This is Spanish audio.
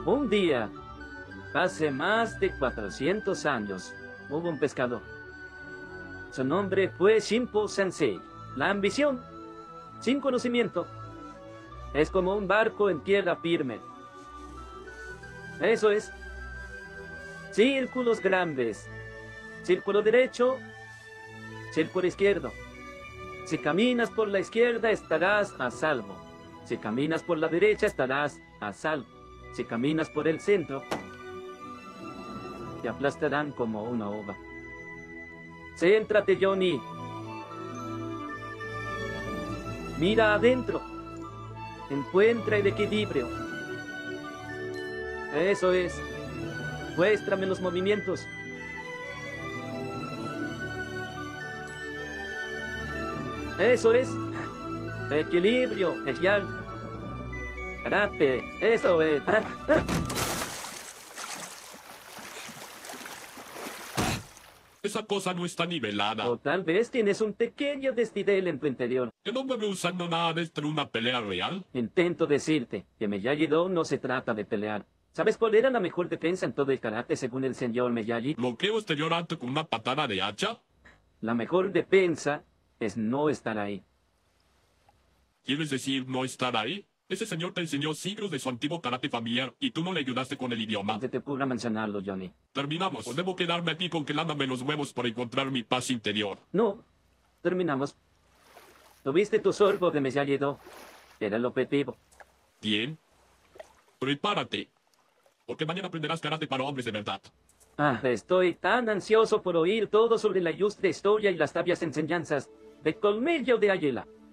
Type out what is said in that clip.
Un día, hace más de 400 años, hubo un pescador. Su nombre fue Shimpo Sensei. La ambición, sin conocimiento, es como un barco en tierra firme. Eso es. Círculos grandes. Círculo derecho, círculo izquierdo. Si caminas por la izquierda estarás a salvo. Si caminas por la derecha estarás a salvo. Si caminas por el centro, te aplastarán como una ova. Céntrate, Johnny. Mira adentro. Encuentra el equilibrio. Eso es. Muéstrame los movimientos. Eso es. Equilibrio, genial. Karate, eso es. Esa cosa no está nivelada. O tal vez tienes un pequeño desnivel en tu interior. Yo no me veo usando nada de esto en una pelea real. Intento decirte que Miyagi-Do no se trata de pelear. ¿Sabes cuál era la mejor defensa en todo el karate según el señor Miyagi? ¿Bloqueo exterior alto con una patada de hacha? La mejor defensa es no estar ahí. ¿Quieres decir no estar ahí? Ese señor te enseñó siglos de su antiguo karate familiar y tú no le ayudaste con el idioma. No se te ocurra mencionarlo, Johnny. Terminamos. ¿O debo quedarme aquí congelándome los huevos para encontrar mi paz interior? No, terminamos. Tuviste tu sorbo de Miyagi-Do. Era el objetivo. Bien. Prepárate. Porque mañana aprenderás karate para hombres de verdad. Estoy tan ansioso por oír todo sobre la ilustre historia y las sabias enseñanzas de Colmillo de Águila.